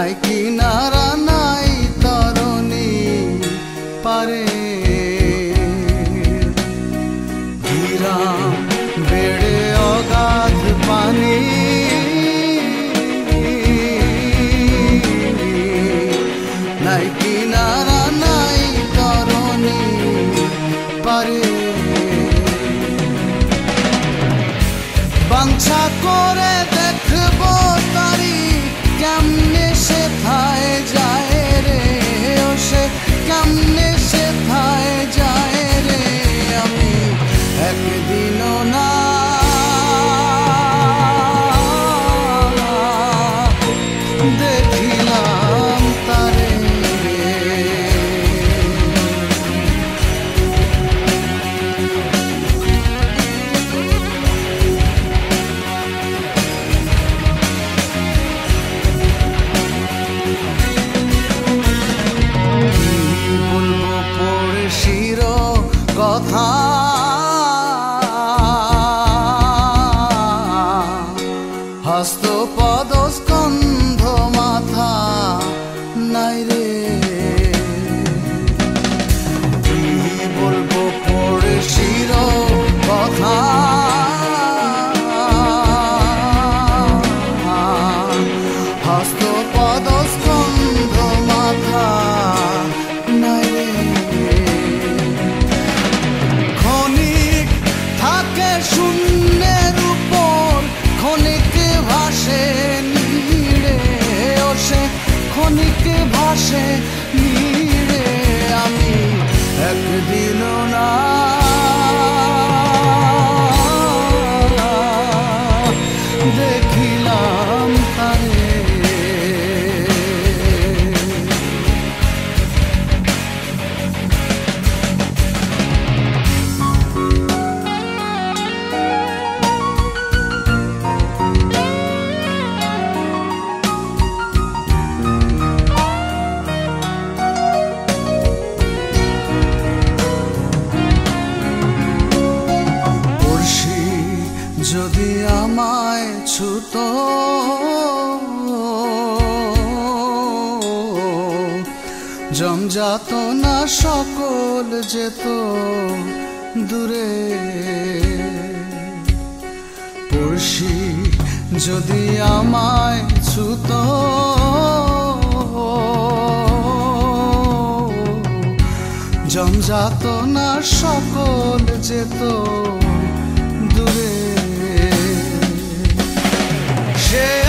নাই কিনারা নাই তরণী পারে বিরাম বেড়ে অগাধ পানি নাই কিনারা নাই তরণী পারে বাঞ্ছা করে দেখবো তারি কেমনে সে থায় যায় রে ও সে কেমনে সে থায় যায় রে আমি একদিনও না দেখিলাম তারে কথা হস্ত পদ স্কন্ধ মাথা নাই রে বলবো পড়ে শির কথা হস্ত পদ স্কন্ধ মাথা নাই রে শূন্যের উপর ক্ষণিক ভাসে নীড়ে ও সে ক্ষণিক ভাসে নীড়ে আমি একদিনও না দেখিলাম তারে যদি আমায় ছুত জমযাতনা সকল যেত দূরে পড়শি যদি আমায় ছুত জমযাতনা সকল যেত দূরে।